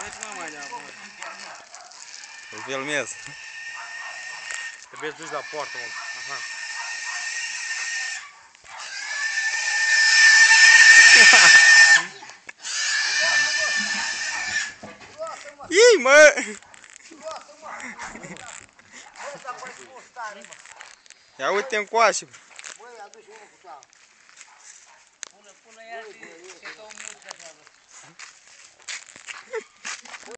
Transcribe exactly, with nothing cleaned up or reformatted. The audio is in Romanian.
Îl filmez. Trebuie să duci la poartă, mă. Aha. Ii, mă! Ia uite încoace. Băi, aduci unul cu toamnă. Pune, pune ea și că